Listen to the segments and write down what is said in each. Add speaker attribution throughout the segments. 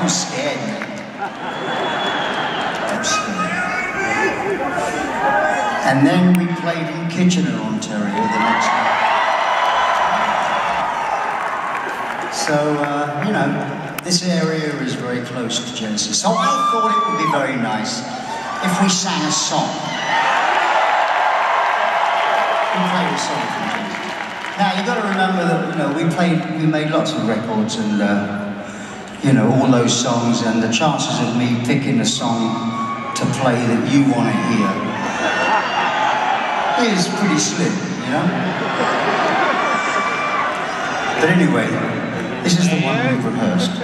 Speaker 1: Don't scare me. Don't scare me. And then we played in Kitchener, Ontario the next night. So, you know, this area is very close to Genesis. So I thought it would be very nice if we sang a song. We played a song from Genesis. Now, you've got to remember that, you know, we made lots of records and, you know, all those songs, and the chances of me picking a song to play that you want to hear is pretty slim, you know? But anyway, this is the one we've rehearsed.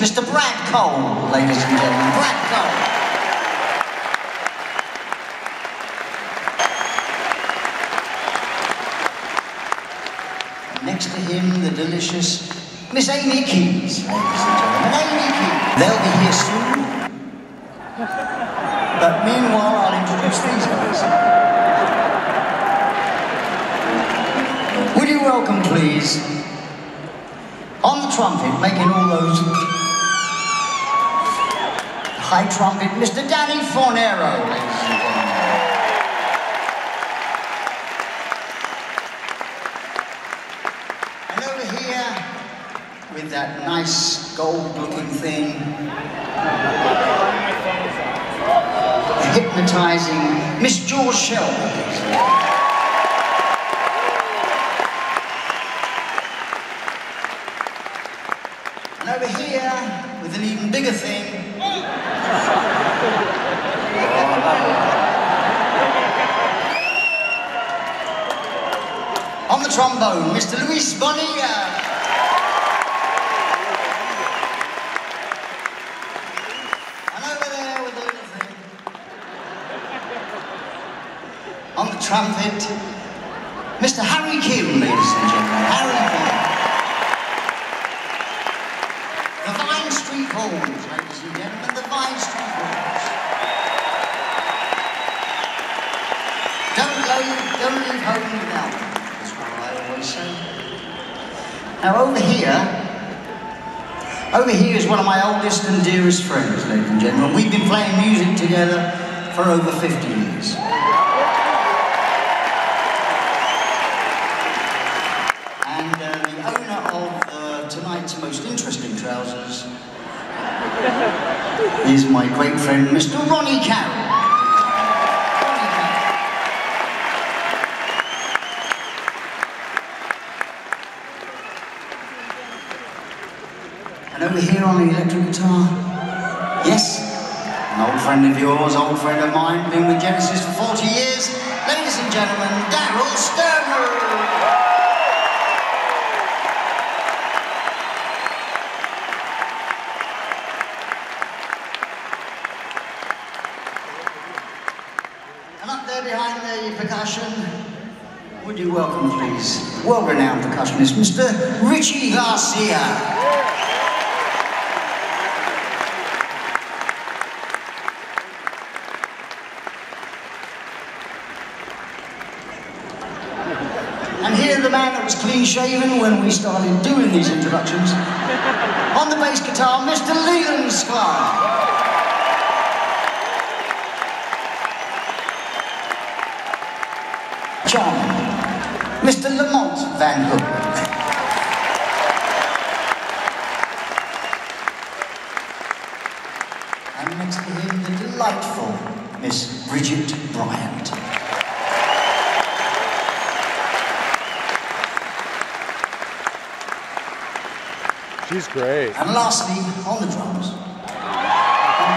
Speaker 1: Mr. Brad Cole, ladies and gentlemen. Brad Cole. And next to him, the delicious Miss Amy Keys, ladies and gentlemen. Amy Keys. They'll be here soon. But meanwhile, I'll introduce these guys. Would you welcome, please, on the trumpet, making all those high trumpet, Mr. Danny Fornero, ladies and gentlemen. And over here, with that nice gold-looking thing, the hypnotizing Miss George Shelby. And over here, with an even bigger thing, on the trombone, Mr. Luis Bonilla. And over there with the little thing, on the trumpet, Mr. Harry Kim, ladies and gentlemen. Harry Kim. The Vine Street Horns, ladies and gentlemen, the Vine Street Horns. Don't leave home without them, that's what I always say. Now over here is one of my oldest and dearest friends, ladies and gentlemen. We've been playing music together for over 50 years. And the owner of tonight's most interesting trousers is my great friend, Mr. Ronnie Carroll. And over here on the electric guitar, yes, an old friend of yours, old friend of mine, been with Genesis for 40 years, ladies and gentlemen, Daryl Stuermer. And up there behind the percussion, would you welcome, please, world-renowned percussionist, Mr. Richie Garcia. And here the man that was clean-shaven when we started doing these introductions. On the bass guitar, Mr. Leland Sklar. John, Mr. Lamont Van Hook. And next to him, the delightful Miss Bridget Bryant.
Speaker 2: She's great.
Speaker 1: And lastly, on the drums, it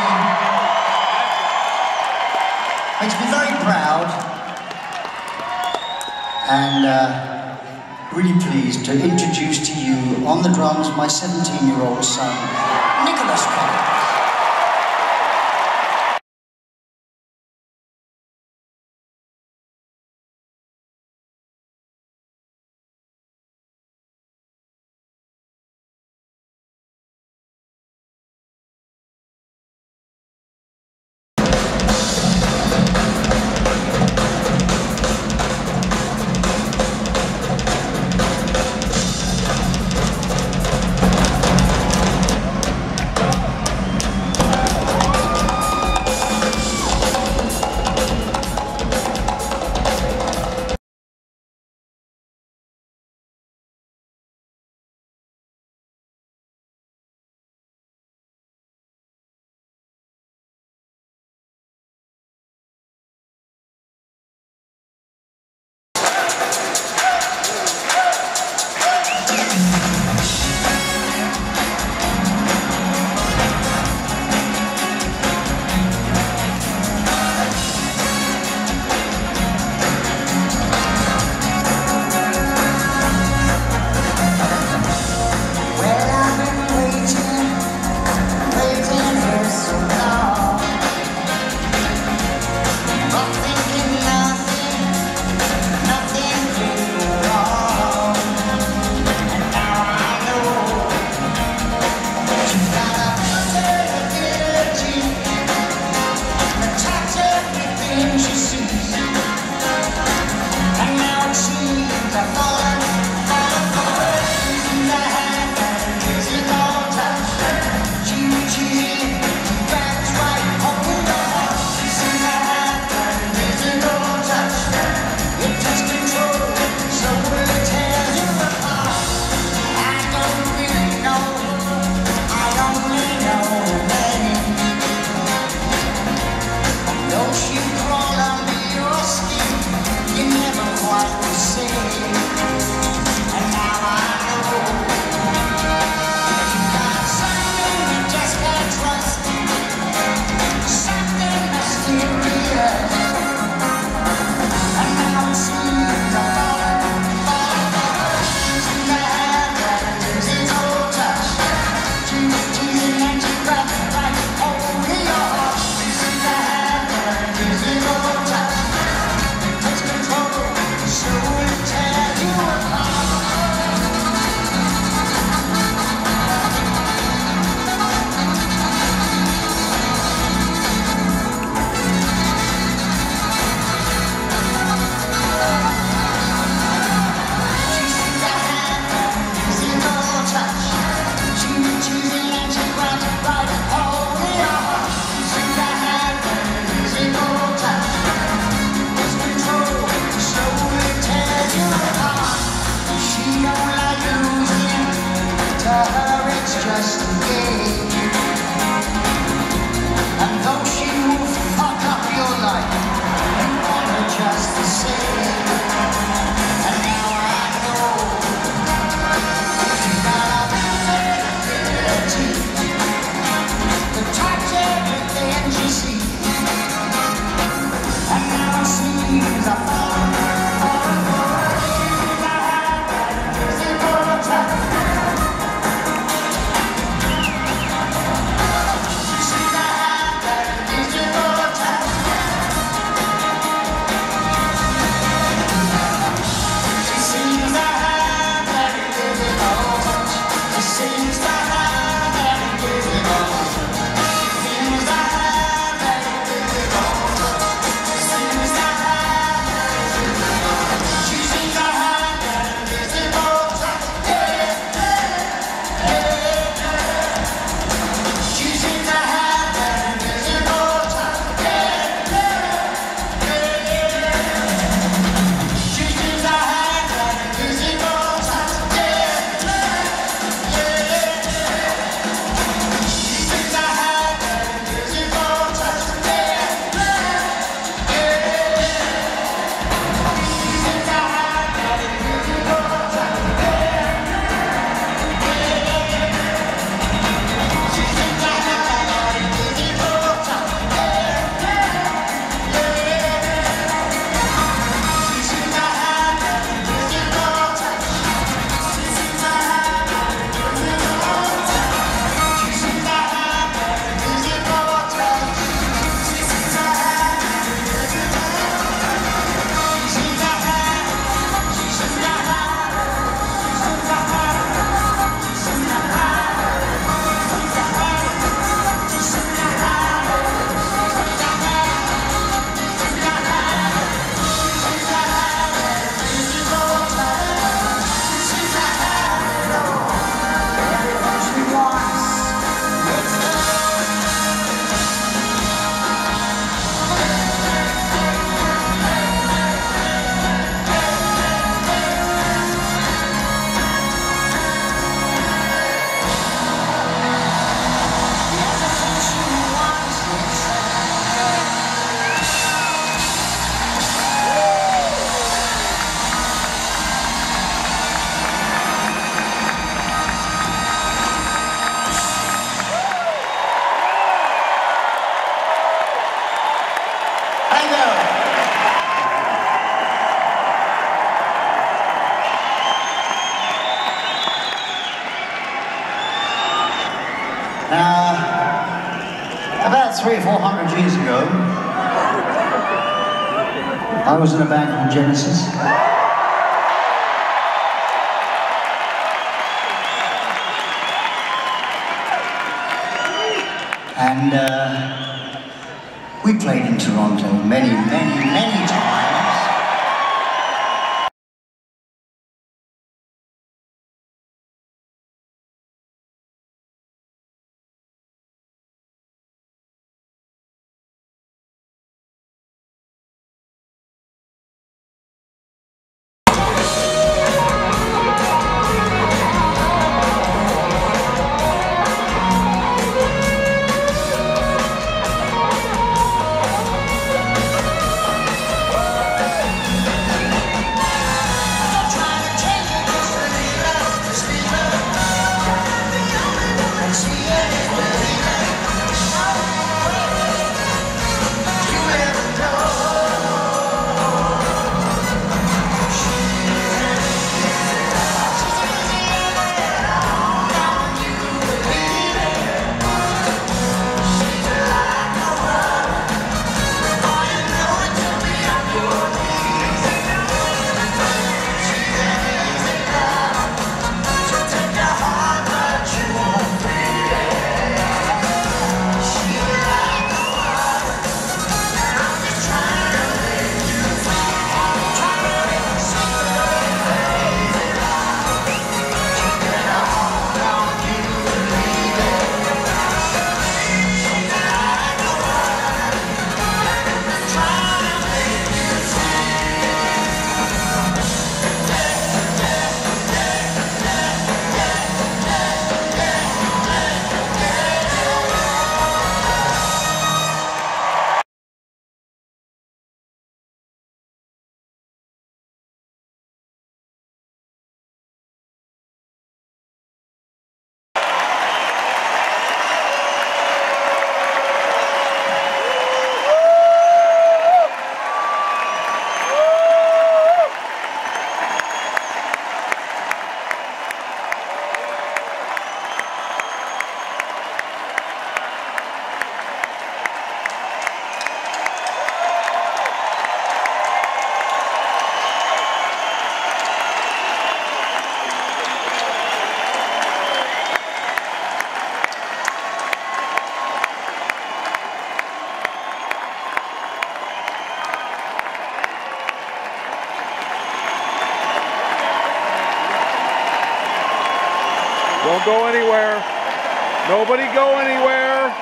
Speaker 1: makes me very proud and really pleased to introduce to you on the drums my 17-year-old son, Nicholas Collins. go. Now, about 300 or 400 years ago, I was in a band called Genesis. And we played in Toronto many times.
Speaker 2: Don't go anywhere. Nobody go anywhere.